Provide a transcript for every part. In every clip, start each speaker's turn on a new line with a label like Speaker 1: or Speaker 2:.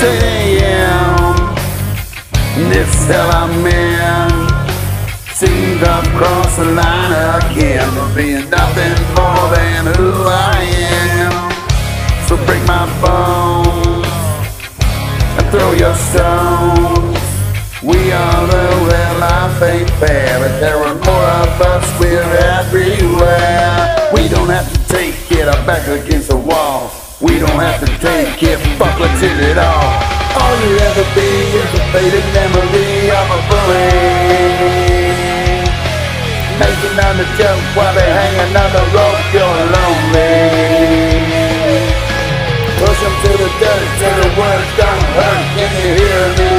Speaker 1: a.m. This hell I'm in seems I've crossed the line again, being nothing more than who I am. So break my bones and throw your stones. We are the real life ain't fair, but there are more of us, we're everywhere. We don't have to take it, our back against the wall. We don't have to take it, fuck, let's hit it all. All you ever be is a faded memory of a bully. Making another joke while they hang another rope, you're lonely. Push them to the dirt till the words don't hurt, can you hear me?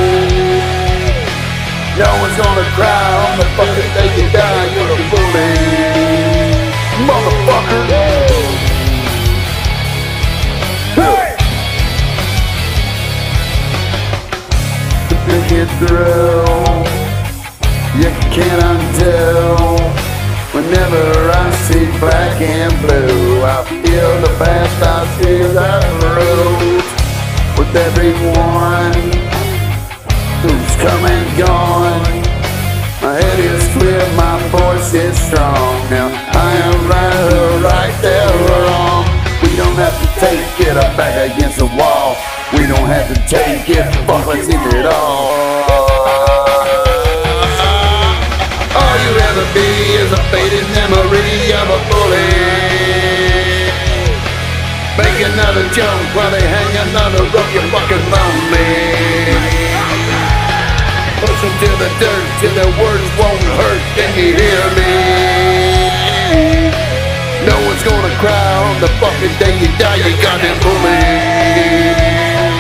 Speaker 1: No one's gonna cry on the fucking day you die, you're a bully. Motherfucker. To think it through, you can't undo. Whenever I see black and blue, I feel the past, I feel the road. With everyone who's come and gone, my head is clear, my voice is strong. Now I am right there wrong. We don't have to take it, our back against the wall. We don't have to take it, fuck, let's hit it all. All you ever be is a faded memory of a bully. Make another joke while they hang another rope, you're fucking lonely. Push them to the dirt till their words won't hurt, can you hear me? No one's gonna cry on the fucking day you die, you goddamn bully.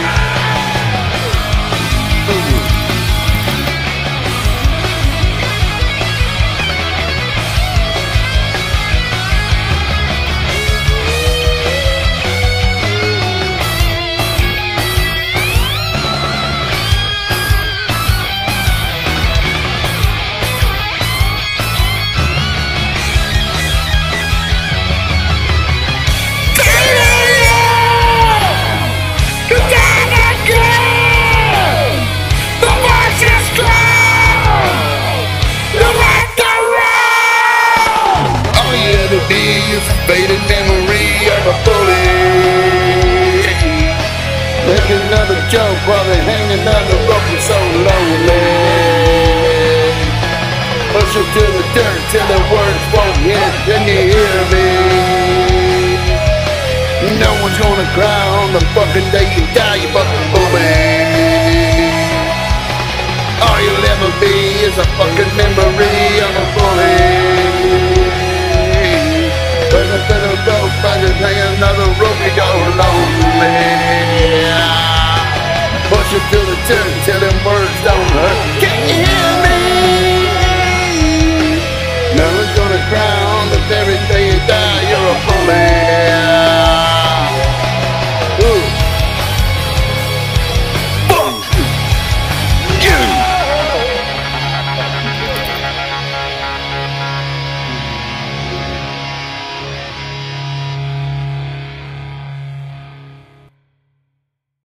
Speaker 1: Is a faded memory of a bully. Make another joke while they hang another rope, you're so lonely. Push them to the dirt till the words won't hit, can you hear me? No one's gonna cry on the fucking day you die, you fucking bully. All you'll ever be is a fucking memory of a bully. Another